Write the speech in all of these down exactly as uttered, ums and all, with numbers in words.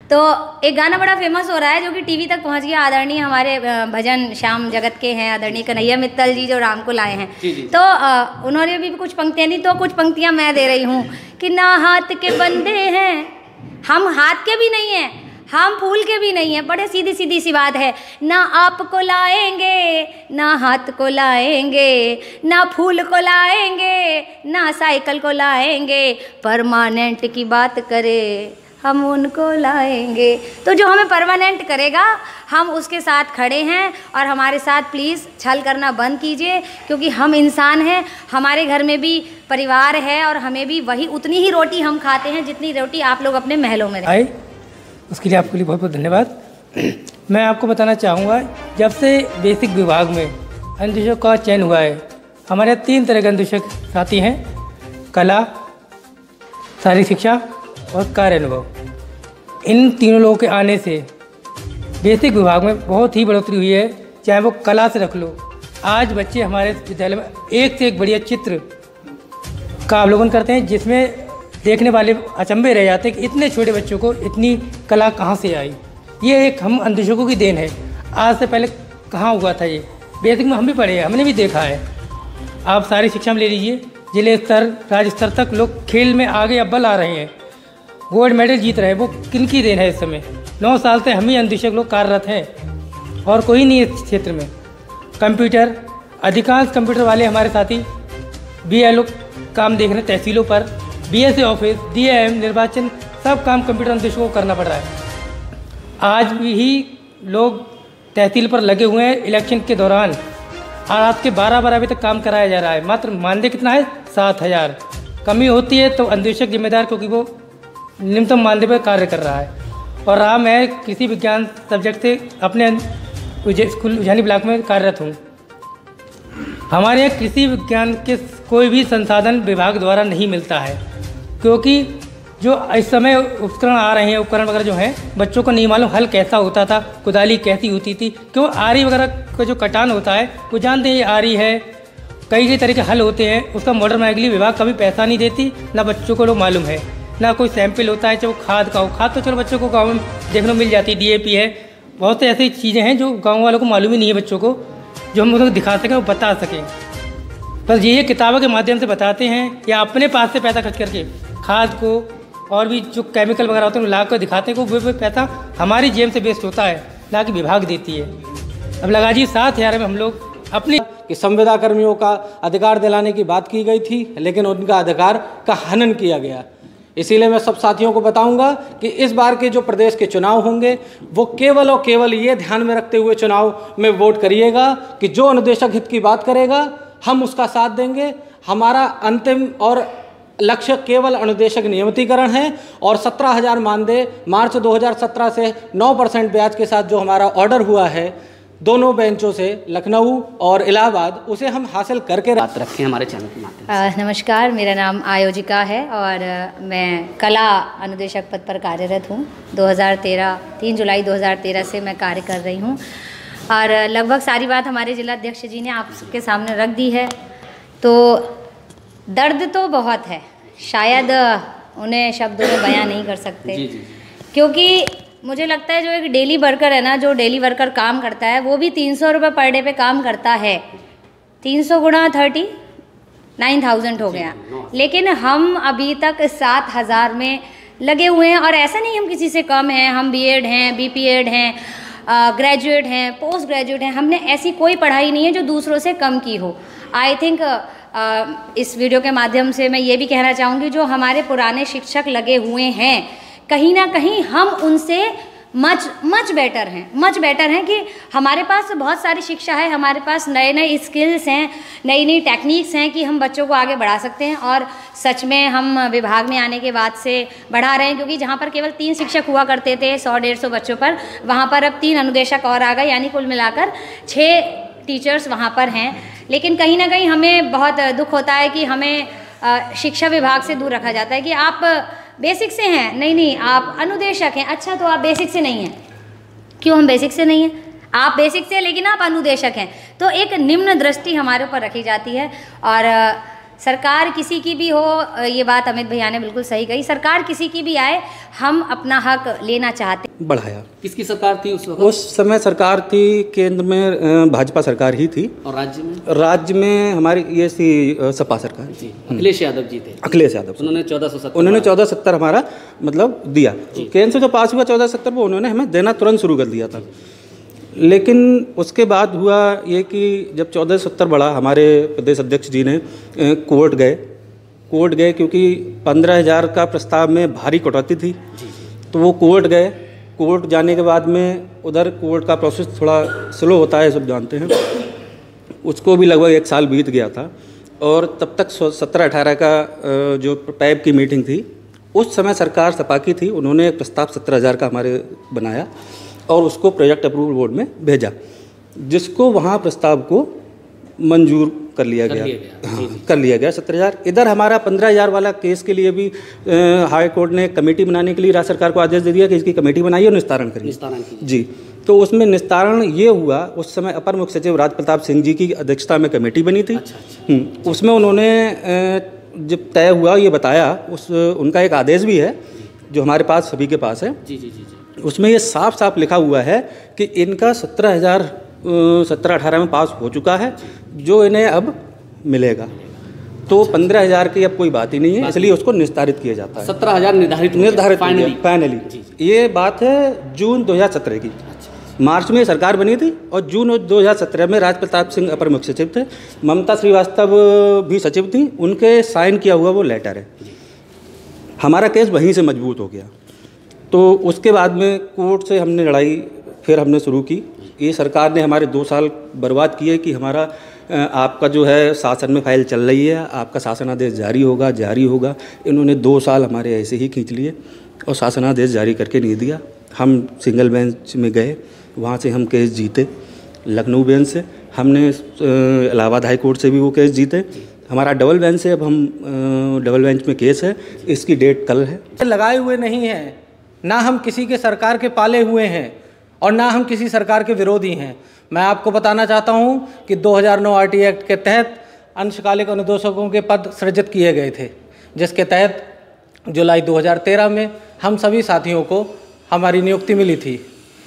तो एक गाना बड़ा फेमस हो रहा है जो कि टीवी तक पहुंच गया। आदरणीय हमारे भजन श्याम जगत के हैं, आदरणीय कन्हैया मित्तल जी जो राम को लाए हैं। जी जी। तो आ, उन्होंने भी कुछ पंक्तियाँ दी, तो कुछ पंक्तियाँ मैं दे रही हूँ कि ना हाथ के बंदे हैं, हम हाथ के भी नहीं हैं, हम फूल के भी नहीं हैं। बड़े सीधी सीधी सी बात है। ना आपको लाएंगे, ना हाथ को लाएंगे, ना फूल को लाएंगे, ना साइकिल को लाएंगे, परमानेंट की बात करे हम उनको लाएंगे। तो जो हमें परमानेंट करेगा हम उसके साथ खड़े हैं। और हमारे साथ प्लीज़ छल करना बंद कीजिए, क्योंकि हम इंसान हैं, हमारे घर में भी परिवार है और हमें भी वही उतनी ही रोटी हम खाते हैं जितनी रोटी आप लोग अपने महलों में आए। उसके लिए आपके लिए बहुत बहुत धन्यवाद। मैं आपको बताना चाहूँगा, जब से बेसिक विभाग में अनुदेशक का चयन हुआ है, हमारे यहाँ तीन तरह के अनुदेशक साथी हैं, कला, शारीरिक शिक्षा और कार्य अनुभव। इन तीनों लोगों के आने से बेसिक विभाग में बहुत ही बढ़ोतरी हुई है। चाहे वो कला से रख लो, आज बच्चे हमारे विद्यालय में एक से एक बढ़िया चित्र का अवलोकन करते हैं, जिसमें देखने वाले अचंभे रह जाते हैं कि इतने छोटे बच्चों को इतनी कला कहाँ से आई। ये एक हम अनुदेशकों की देन है। आज से पहले कहाँ हुआ था ये, बेसिक में हम भी पढ़े हैं, हमने भी देखा है। आप सारी शिक्षा में ले लीजिए, जिले स्तर, राज्य स्तर तक लोग खेल में आगे अव्वल आ रहे हैं, गोल्ड मेडल जीत रहे हैं। वो किन की देन है? इस समय नौ साल से हम ही अनुदेशक लोग कार्यरत हैं और कोई नहीं इस क्षेत्र में। कंप्यूटर, अधिकांश कंप्यूटर वाले हमारे साथी बी एल ओ काम देख रहे हैं तहसीलों पर, B S A office, D A M, निर्वाचन, सब काम कंप्यूटर अनुदेशकों को करना पड़ रहा है। आज भी लोग तहसील पर लगे हुए हैं। इलेक्शन के दौरान रात के बारह बारह बजे तक काम कराया जा रहा है। मात्र मानदेय कितना है? सात हज़ार। कमी होती है तो अनुदेशक जिम्मेदार, क्योंकि वो न्यूनतम मानदेय पर कार्य कर रहा है। और रहा मैं कृषि विज्ञान सब्जेक्ट से अपने स्कूल उजानी ब्लॉक में कार्यरत हूँ। हमारे यहाँ कृषि विज्ञान के कोई भी संसाधन विभाग द्वारा नहीं मिलता है, क्योंकि जो इस समय उपकरण आ रहे हैं, उपकरण वगैरह जो हैं, बच्चों को नहीं मालूम हल कैसा होता था, कुदाली कैसी होती थी। क्यों आरी वगैरह का जो कटान होता है वो जानते हैं ये आरी है, कई कई तरह के हल होते हैं। उसका मॉडल बनाने के लिए विभाग कभी पैसा नहीं देती, ना बच्चों को लोग मालूम है, ना कोई सैंपल होता है। चाहे वो खाद का हो, खाद तो चलो बच्चों को गाँव में देखने को मिल जाती है, डी ए पी है, बहुत से ऐसी चीज़ें हैं जो गाँव वालों को मालूम ही नहीं है, बच्चों को जो हम उनको दिखा सकें, वो बता सकें। बस ये किताबों के माध्यम से बताते हैं, या अपने पास से पैसा खर्च करके खाद को और भी जो केमिकल वगैरह होते हैं ला कर दिखाते हैं, वो पैसा हमारी जेब से वेस्ट होता है, ना कि विभाग देती है। अब लगा जी सात हज़ार में हम लोग अपनी कि संविदा कर्मियों का अधिकार दिलाने की बात की गई थी, लेकिन उनका अधिकार का हनन किया गया। इसीलिए मैं सब साथियों को बताऊंगा कि इस बार के जो प्रदेश के चुनाव होंगे वो केवल और केवल ये ध्यान में रखते हुए चुनाव में वोट करिएगा कि जो अनुदेशक हित की बात करेगा हम उसका साथ देंगे। हमारा अंतिम और लक्ष्य केवल अनुदेशक नियमितीकरण है और सत्रह हज़ार मानदेय मार्च दो हज़ार सत्रह से नौ परसेंट ब्याज के साथ जो हमारा ऑर्डर हुआ है दोनों बेंचों से, लखनऊ और इलाहाबाद, उसे हम हासिल करके बात रखें हमारे चैनल के माध्यम से। नमस्कार, मेरा नाम आयोजिका है और मैं कला अनुदेशक पद पर कार्यरत हूँ। दो हज़ार तेरह तीन जुलाई दो हज़ार तेरह से मैं कार्य कर रही हूँ और लगभग सारी बात हमारे जिला अध्यक्ष जी ने आपके सामने रख दी है। तो दर्द तो बहुत है, शायद उन्हें शब्दों में बयां नहीं कर सकते। जी जी। क्योंकि मुझे लगता है जो एक डेली वर्कर है ना, जो डेली वर्कर काम करता है वो भी तीन सौ रुपये पर डे पे काम करता है। तीन सौ गुणा थर्टी नाइन थाउजेंड हो गया, लेकिन हम अभी तक सात हज़ार में लगे हुए हैं। और ऐसा नहीं हम किसी से कम हैं, हम बी एड हैं, बी पी एड हैं, ग्रेजुएट हैं, पोस्ट ग्रेजुएट हैं। हमने ऐसी कोई पढ़ाई नहीं है जो दूसरों से कम की हो। आई थिंक इस वीडियो के माध्यम से मैं ये भी कहना चाहूँगी, जो हमारे पुराने शिक्षक लगे हुए हैं कहीं ना कहीं हम उनसे मच मच बेटर हैं, मच बेटर हैं कि हमारे पास बहुत सारी शिक्षा है, हमारे पास नए नए स्किल्स हैं, नई नई टेक्निक्स हैं कि हम बच्चों को आगे बढ़ा सकते हैं। और सच में हम विभाग में आने के बाद से बढ़ा रहे हैं, क्योंकि जहाँ पर केवल तीन शिक्षक हुआ करते थे सौ डेढ़ सौ बच्चों पर, वहाँ पर अब तीन अनुदेशक और आ गए, यानी कुल मिलाकर छः टीचर्स वहाँ पर हैं। लेकिन कहीं ना कहीं हमें बहुत दुख होता है कि हमें शिक्षा विभाग से दूर रखा जाता है कि आप बेसिक से हैं। नहीं नहीं, आप अनुदेशक हैं। अच्छा, तो आप बेसिक से नहीं हैं। क्यों हम बेसिक से नहीं हैं? आप बेसिक से, लेकिन आप अनुदेशक हैं। तो एक निम्न दृष्टि हमारे ऊपर रखी जाती है। और सरकार किसी की भी हो, ये बात अमित भैया ने बिल्कुल सही कही, सरकार किसी की भी आए, हम अपना हक लेना चाहते। बढ़ाया। किसकी सरकार थी उस वक्त? उस समय सरकार थी केंद्र में भाजपा सरकार ही थी। और राज्य में? राज्य में हमारी ये थी सपा सरकार जी। अखिलेश यादव जी थे। अखिलेश यादव उन्होंने चौदह सौ सत्तर उन्होंने चौदह सत्तर हमारा मतलब दिया। केंद्र से जो पास हुआ चौदह सत्तर वो उन्होंने हमें देना तुरंत शुरू कर दिया था। लेकिन उसके बाद हुआ ये कि जब चौदह सत्तर बढ़ा, हमारे प्रदेश अध्यक्ष जी ने कोर्ट गए कोर्ट गए क्योंकि पंद्रह हज़ार का प्रस्ताव में भारी कटौती थी। तो वो कोर्ट गए। कोर्ट जाने के बाद में उधर कोर्ट का प्रोसेस थोड़ा स्लो होता है, सब जानते हैं। उसको भी लगभग एक साल बीत गया था और तब तक सत्रह अठारह का जो पैब की मीटिंग थी, उस समय सरकार सपा की थी। उन्होंने एक प्रस्ताव सत्रह हज़ार का हमारे बनाया और उसको प्रोजेक्ट अप्रूवल बोर्ड में भेजा, जिसको वहाँ प्रस्ताव को मंजूर कर लिया गया, गया। हाँ, कर लिया गया सत्रह हज़ार। इधर हमारा पंद्रह हज़ार वाला केस के लिए भी हाई कोर्ट ने कमेटी बनाने के लिए राज्य सरकार को आदेश दे दिया कि इसकी कमेटी बनाइए और निस्तारण करिए। निस्तारण जी। तो उसमें निस्तारण ये हुआ, उस समय अपर मुख्य सचिव राज प्रताप सिंह जी की अध्यक्षता में कमेटी बनी थी। अच्छा, अच्छा। उसमें उन्होंने जब तय हुआ ये बताया, उस उनका एक आदेश भी है जो हमारे पास सभी के पास है। जी जी जी। उसमें ये साफ साफ लिखा हुआ है कि इनका सत्रह हज़ार सत्रह अठारह में पास हो चुका है, जो इन्हें अब मिलेगा। तो पंद्रह हज़ार की अब कोई बात ही नहीं है, इसलिए उसको निस्तारित किया जाता है। सत्रह हज़ार निर्धारित निर्धारित फाइनली। ये बात है जून दो हज़ार सत्रह की। मार्च में सरकार बनी थी और जून दो हज़ार सत्रह में राज प्रताप सिंह अपर मुख्य सचिव थे, ममता श्रीवास्तव भी सचिव थी, उनके साइन किया हुआ वो लेटर है। हमारा केस वहीं से मजबूत हो गया। तो उसके बाद में कोर्ट से हमने लड़ाई फिर हमने शुरू की। ये सरकार ने हमारे दो साल बर्बाद किए कि हमारा आपका जो है शासन में फाइल चल रही है, आपका शासनादेश जारी होगा जारी होगा इन्होंने दो साल हमारे ऐसे ही खींच लिए और शासनादेश जारी करके नहीं दिया। हम सिंगल बेंच में गए, वहाँ से हम केस जीते। लखनऊ बेंच से हमने इलाहाबाद हाई कोर्ट से भी वो केस जीते। हमारा डबल बेंच से अब हम डबल बेंच में केस है, इसकी डेट कल है। लगाए हुए नहीं हैं, ना हम किसी के सरकार के पाले हुए हैं और ना हम किसी सरकार के विरोधी हैं। मैं आपको बताना चाहता हूं कि दो हज़ार नौ आरटी एक्ट के तहत अंशकालिक अनुदेशकों के पद सृजित किए गए थे, जिसके तहत जुलाई दो हज़ार तेरह में हम सभी साथियों को हमारी नियुक्ति मिली थी।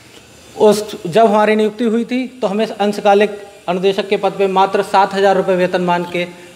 उस जब हमारी नियुक्ति हुई थी तो हमें अंशकालिक अनुदेशक के पद पे मात्र सात हज़ार रुपये वेतनमान के